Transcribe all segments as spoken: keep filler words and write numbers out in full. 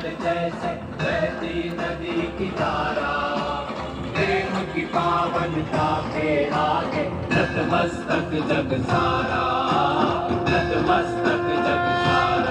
जैसे बहती नदी की धारा, प्रेम की पावनता के आगे नतमस्तक जग सारा, नतमस्तक जग सारा।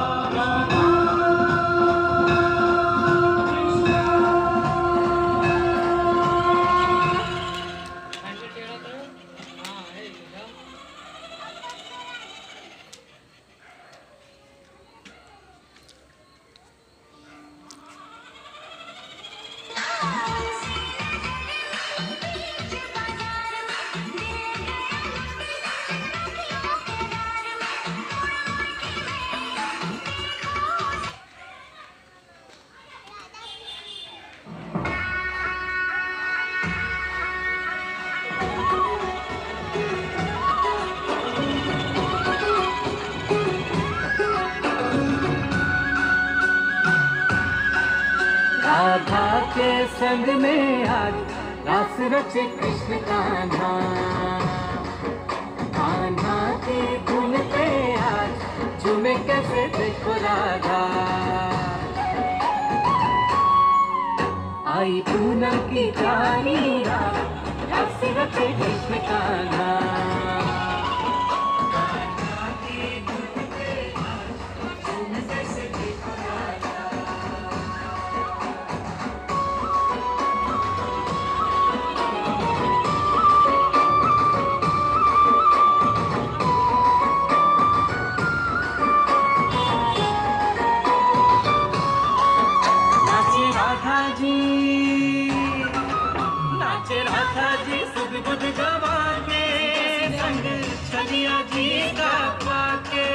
राधा के संग में आज रास रचे कृष्ण कान्हा, कान्हा की धुन पे आज झूमे कैसे देखो राधा। आई पूनम की प्यारी रात रास रचे कृष्ण कान्हा। नाचे राधा जी सुध बुध गवा के संग छलिया जी का पाके।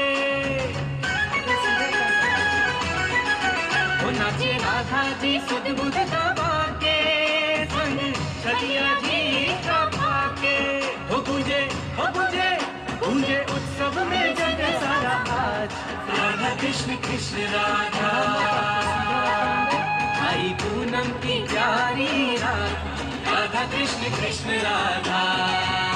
वो नाचे राधा जी सुध बुध गवा के संग छलिया जी का पाके। वो गूंजे वो गूंजे गूंजे उत्सव में जग सारा आज राधा कृष्ण कृष्ण राधा। आई पूनम की प्यारी रात राधा कृष्ण कृष्ण राधा।